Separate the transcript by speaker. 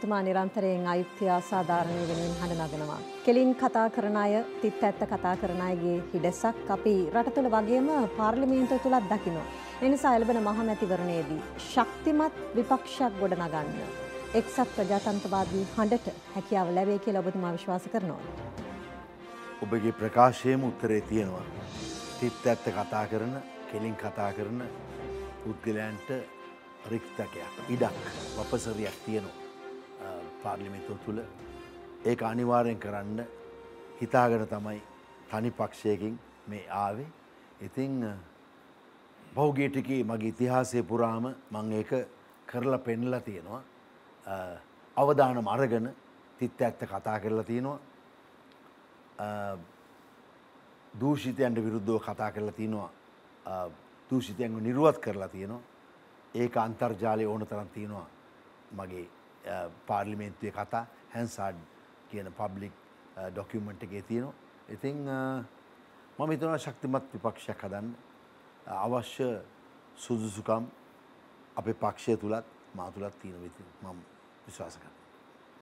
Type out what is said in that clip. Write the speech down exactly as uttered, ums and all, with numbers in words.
Speaker 1: ඔබතුමා නිරන්තරයෙන් ආයුක්තිය අසාධාරණය වෙනුවෙන් හඬ නගනවා. කෙලින් කතා කරන අය, තිත් ඇත්ත කතා කරන අයගේ හිඩැසක් අපි රට තුළ වගේම පාර්ලිමේන්තුව තුලත් දකිනවා. ඒ නිසා එළඹෙන මහමැතිවරණයේදී ශක්තිමත් විපක්ෂයක් ගොඩනගන්න එක්සත් ප්‍රජාතන්ත්‍රවාදී හඬට හැකියාව ලැබේ කියලා ඔබතුමා විශ්වාස කරනවා.
Speaker 2: ඔබගේ ප්‍රකාශයේම උත්තරේ තියෙනවා. තිත් ඇත්ත කතා කරන, කෙලින් කතා කරන පුද්ගලයන්ට රික්තකයක්, ඉඩක්, වපසරියක් තියෙනවා පාර්ලිමේන්තුව තුළ. ඒක අනිවාර්යෙන් කරන්න හිතාගෙන තමයි තනි පක්ෂයකින් මේ ආවේ. ඉතින් බහුගිය ටිකේ මගේ ඉතිහාසය පුරාම මම ඒක කරලා පෙන්නලා තියෙනවා. අවදානම් අරගෙන තිත් ඇත්ත කතා කරලා තියෙනවා. දූෂිතයන්ට විරුද්ධව කතා කරලා තියෙනවා. දූෂිතයන්ව නිරුවත් කරලා තියෙනවා. ඒක අන්තර්ජාලයේ ඕන තරම් තියෙනවා. මගේ පාර්ලිමේන්තුවේ කතා හැන්සාඩ් කියන පබ්ලික් ඩොකියුමන්ට් එකේ තියෙනවා. ඉතින් මම හිතනවා ශක්තිමත් විපක්ෂයක් හදන්න අවශ්‍ය සුදුසුකම් අපේ පක්ෂය තුලත් මා තුලත් තියෙන විදිහ මම විශ්වාස කරනවා.